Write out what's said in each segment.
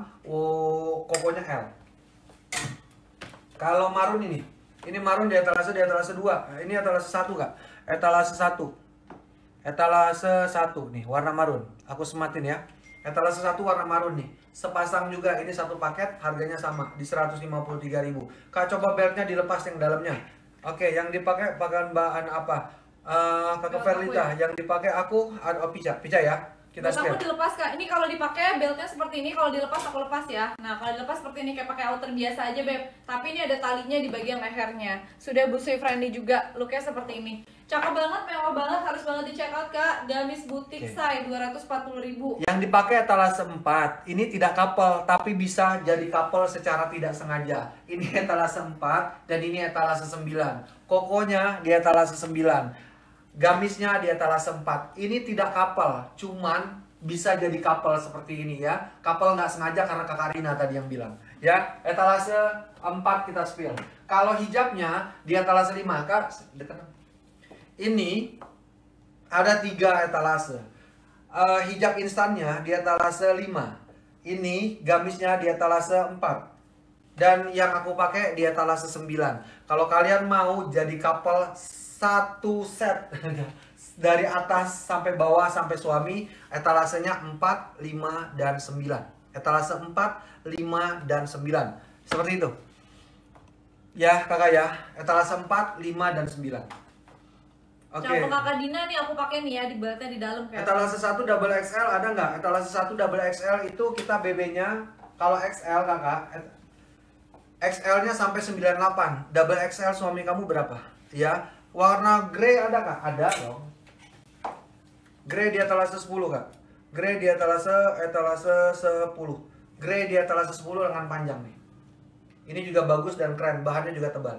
kokonya L. Kalau marun ini marun di etalase 2. Ini etalase 1 Kak. Etalase 1. Etalase 1 nih, warna marun. Aku sematin ya. Etalase 1 warna marun nih. Sepasang juga, ini satu paket, harganya sama di 153.000. Kak, coba beltnya dilepas yang dalamnya. Oke, yang dipakai bahan apa? Kakak Verlita, yang dipakai aku Pica ya. Kita aku dilepas Kak. Ini kalau dipakai beltnya seperti ini, kalau dilepas aku lepas ya. Nah, kalau dilepas seperti ini kayak pakai outer biasa aja, Beb. Tapi ini ada talinya di bagian lehernya. Sudah busui friendly juga, looknya seperti ini. Cakep banget, mewah banget, harus banget di check out Kak. Gamis butik Sai 240.000. Yang dipakai etalase 4. Ini tidak couple, tapi bisa jadi couple secara tidak sengaja. Ini etalase 4 dan ini etalase 9. Kokonya di etalase 9. Gamisnya di etalase 4. Ini tidak couple, cuman bisa jadi couple seperti ini ya. Couple nggak sengaja karena Kakak Rina tadi yang bilang. Ya, etalase 4 kita spill. Kalau hijabnya di etalase 5, Kak, dekat. Ini ada 3 etalase. Hijab instannya di etalase 5. Ini gamisnya di etalase 4. Dan yang aku pakai di etalase 9. Kalau kalian mau jadi couple satu set dari atas sampai bawah sampai suami, etalasenya 4, 5, dan 9. Etalase 4, 5, dan 9. Seperti itu. Ya kakak ya, etalase 4, 5, dan 9. Oke. Contoh Kakak Dina nih aku pakai nih ya, di beltnya di dalam kayak. Etalase 1 double XL ada nggak? Etalase 1 double XL itu kita BB-nya kalau XL kakak, XL-nya sampai 98. Double XL suami kamu berapa? Ya, warna grey ada kak? Ada dong. Grey di etalase 10 kak. Grey di etalase 10. Grey di etalase 10 lengan panjang nih. Ini juga bagus dan keren, bahannya juga tebal.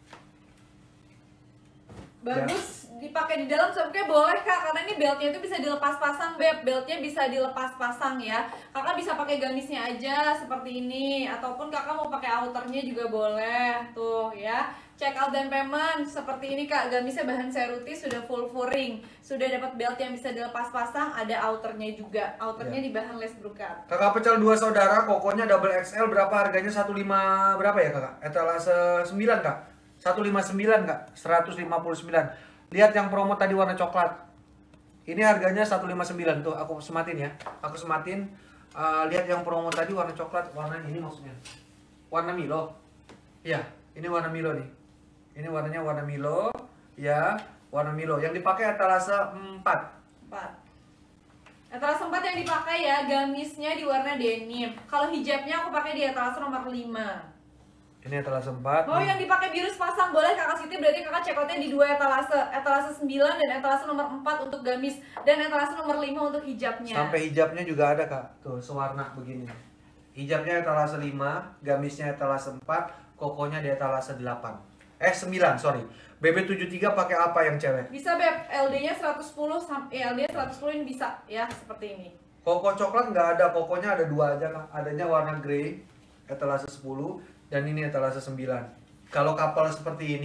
Bagus. Ya. Dipakai di dalam sebenarnya boleh kak, karena ini beltnya itu bisa dilepas pasang, Beb. Beltnya bisa dilepas pasang ya. Kakak bisa pakai gamisnya aja seperti ini, ataupun kakak mau pakai outernya juga boleh tuh ya. Check out dan payment seperti ini kak. Gamisnya bahan seruti, sudah full furing, sudah dapat belt yang bisa dilepas pasang, ada outernya juga. Outernya di bahan les brokat. Kakak pecel 2 saudara, kokonya double XL berapa harganya? 15 berapa ya kakak? Etalase 9 kak? 159 kak? 159. Lihat yang promo tadi warna coklat. Ini harganya 159 tuh, aku sematin ya. Aku sematin. Lihat yang promo tadi warna coklat, warna ini maksudnya. Warna Milo. Ya, ini warna Milo nih. Ini warnanya warna Milo, ya, warna Milo. Yang dipakai etalase 4. Etalase 4 yang dipakai ya, gamisnya di warna denim. Kalau hijabnya aku pakai di etalase nomor 5. Ini etalase 4. Oh, yang dipakai biru sepasang boleh Kakak Siti, berarti Kakak check outnya di 2 etalase. Etalase 9 dan etalase nomor 4 untuk gamis, dan etalase nomor 5 untuk hijabnya. Sampai hijabnya juga ada kak, tuh sewarna begini. Hijabnya etalase 5, gamisnya etalase 4, kokonya di etalase 8. 9, sorry. BB73 pakai apa yang cewek? Bisa Beb, LD-nya 110 sampai LD-nya 110 ini bisa ya, seperti ini. Koko coklat nggak ada, kokonya ada 2 aja kak. Adanya warna grey, etalase 10, dan ini etalase 9. Kalau couple seperti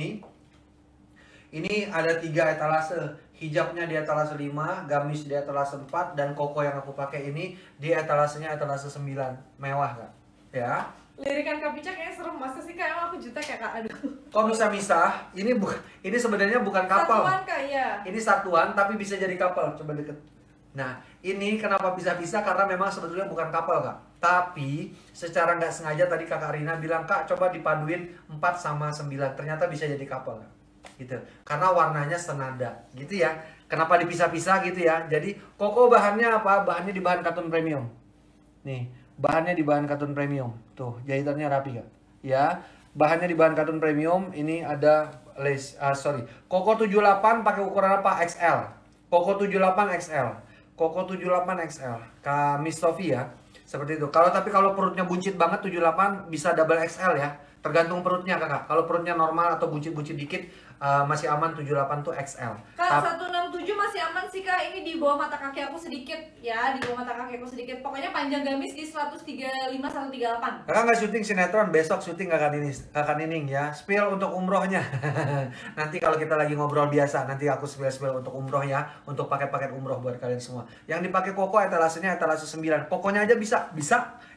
ini ada 3 etalase. Hijabnya di etalase 5, gamis di etalase 4, dan koko yang aku pakai ini di etalasenya etalase 9. Mewah kak? Ya. Lirikan Kak Pica kayaknya serem, masa sih kak, emang aku jutek ya kak, aduh. Kok bisa misah? Ini sebenarnya bukan couple. Satuan kak, ya. Ini satuan tapi bisa jadi couple. Coba deket. Nah, ini kenapa bisa-bisa? Karena memang sebetulnya bukan couple kak. Tapi secara nggak sengaja tadi kakak Rina bilang, kak coba dipaduin 4 sama 9. Ternyata bisa jadi couple kak. Gitu. Karena warnanya senada. Gitu ya. Kenapa dipisah-pisah gitu ya. Jadi koko bahannya apa? Bahannya di bahan katun premium. Nih, bahannya di bahan katun premium. Tuh, jahitannya rapi kak. Ya, bahannya di bahan katun premium. Ini ada lace, Koko 78 pakai ukuran apa? XL. Koko 78 XL. Koko 78 XL. Kak Miss Sophie ya. Seperti itu. Tapi kalau perutnya buncit banget 78 bisa double XL ya. Tergantung perutnya kakak. Kalau perutnya normal atau buncit-buncit dikit masih aman 78 tuh XL. Kak 167 masih aman sih kak. Ini di bawah mata kaki aku sedikit ya. Di bawah mata kaki aku sedikit. Pokoknya panjang gamis di 135 138. Kakak nggak syuting sinetron, besok syuting kakak Nining ya. Spill untuk umrohnya. Nanti kalau kita lagi ngobrol biasa, nanti aku spill untuk umroh ya. Untuk paket-paket umroh buat kalian semua. Yang dipakai koko etalasenya etalase 9. Kokonya aja bisa.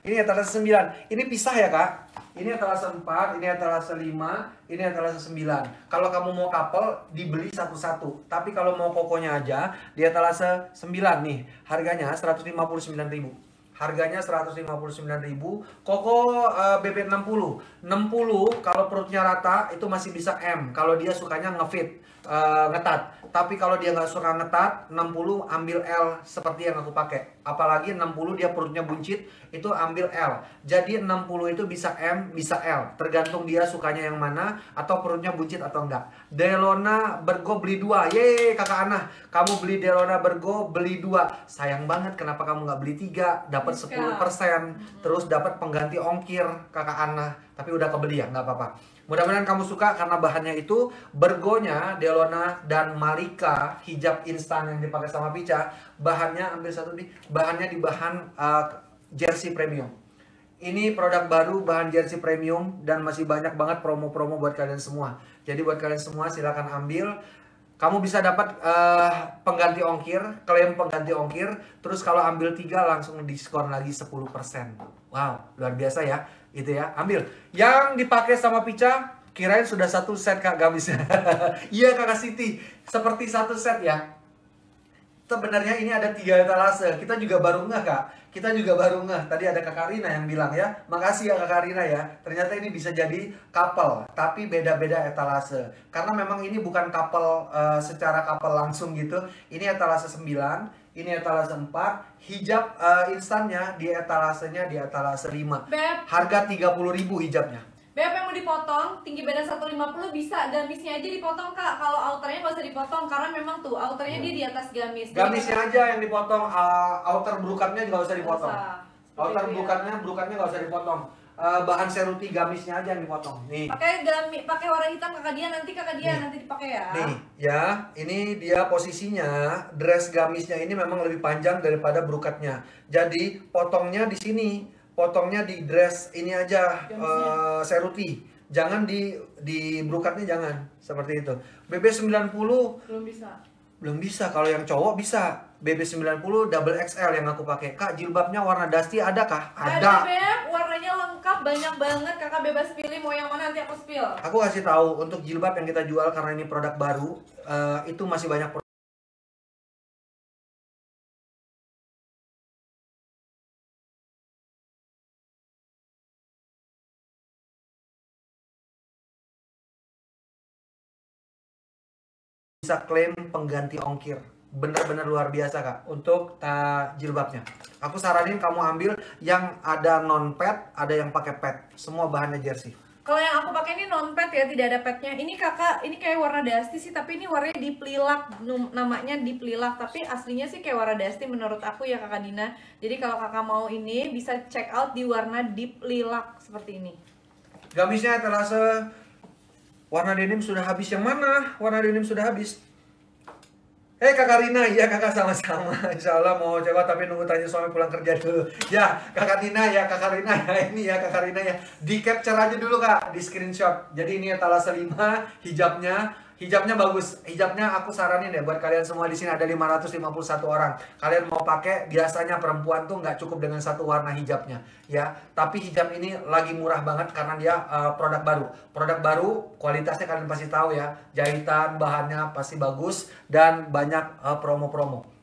Ini etalase 9. Ini pisah ya kak. Ini etalase 4, ini etalase 5, ini etalase 9. Kalau kamu mau couple, dibeli satu-satu. Tapi kalau mau kokonya aja, di etalase 9 nih. Harganya 159.000. Harganya 159.000. Koko BB 60. 60 kalau perutnya rata itu masih bisa M. Kalau dia sukanya ngefit, ngetat. Tapi kalau dia nggak suka ngetat, 60 ambil L seperti yang aku pakai. Apalagi 60 dia perutnya buncit, itu ambil L. Jadi 60 itu bisa M, bisa L. Tergantung dia sukanya yang mana, atau perutnya buncit atau enggak. Delona Bergo beli 2. Yeay kakak Ana, kamu beli Delona Bergo beli 2. Sayang banget kenapa kamu nggak beli 3, dapat 10%. Terus dapat pengganti ongkir kakak Ana. Tapi udah kebeli ya, nggak apa-apa. Mudah-mudahan kamu suka karena bahannya itu Bergonya, Delona, dan Malika hijab instan yang dipakai sama Pica. Bahannya, ambil satu nih, bahannya di bahan jersey premium. Ini produk baru, bahan jersey premium, dan masih banyak banget promo-promo buat kalian semua. Jadi buat kalian semua silahkan ambil. Kamu bisa dapat pengganti ongkir, klaim pengganti ongkir. Terus kalau ambil 3 langsung diskon lagi 10%. Wow, luar biasa ya. Itu ya, ambil. Yang dipakai sama Pica, kirain sudah satu set kak gamisnya. Iya kakak Siti, seperti satu set ya. Sebenarnya ini ada 3 etalase. Kita juga baru ngeh kak. Kita juga baru ngeh. Tadi ada kakak Rina yang bilang ya. Makasih ya kakak Rina ya. Ternyata ini bisa jadi couple. Tapi beda-beda etalase. Karena memang ini bukan couple secara couple langsung gitu. Ini etalase 9. Ini etalase 4. Hijab instannya di etalasenya di etalase 5. Beb, Harga 30.000 hijabnya. Beb yang mau dipotong, tinggi badan 150 bisa, gamisnya aja dipotong kak. Kalau outernya nggak usah dipotong, karena memang tuh outernya dia di atas gamis. Gamisnya aja yang dipotong, outer brukatnya juga nggak usah dipotong. Outer brukatnya nggak usah dipotong. Bahan seruti gamisnya aja yang dipotong. Nih. Pakai warna hitam kakak dia nanti dipakai ya. Nih, ya, ini dia posisinya. Dress gamisnya ini memang lebih panjang daripada brukatnya. Jadi potongnya di sini. Potongnya di dress ini aja, seruti. Jangan di brukatnya, jangan. Seperti itu. BB 90 Belum bisa. belum bisa. Kalau yang cowok bisa. BB 90 double XL yang aku pakai. Kak, jilbabnya warna dusty ada kah? Ada Beb, warnanya lengkap, banyak banget. Kakak bebas pilih mau yang mana, nanti aku spill. Aku kasih tahu untuk jilbab yang kita jual karena ini produk baru, itu masih banyak bisa klaim pengganti ongkir. Benar-benar luar biasa kak untuk jilbabnya. Aku saranin kamu ambil yang ada non pad, ada yang pakai pad. Semua bahannya jersey. Kalau yang aku pakai ini non pad ya, tidak ada padnya. Ini kakak, ini kayak warna dusty sih, tapi ini warnanya deep lilac, namanya deep lilac. Tapi aslinya sih kayak warna dusty menurut aku ya kakak Dina. Jadi kalau kakak mau ini bisa check out di warna deep lilac seperti ini. Gamisnya etalase warna denim sudah habis. Yang mana warna denim sudah habis? Kakak Rina, iya kakak sama-sama. Insya Allah mau coba tapi nunggu tanya suami pulang kerja dulu. Ya kakak Rina ya, kakak Rina ya, ini ya kakak Rina ya. Di capture aja dulu kak, di screenshot. Jadi ini etalase 5 hijabnya. Hijabnya bagus. Hijabnya aku saranin ya buat kalian semua di sini ada 551 orang. Kalian mau pakai, biasanya perempuan tuh nggak cukup dengan satu warna hijabnya, ya. Tapi hijab ini lagi murah banget karena dia produk baru. Produk baru, kualitasnya kalian pasti tahu ya. Jahitan, bahannya pasti bagus dan banyak promo-promo.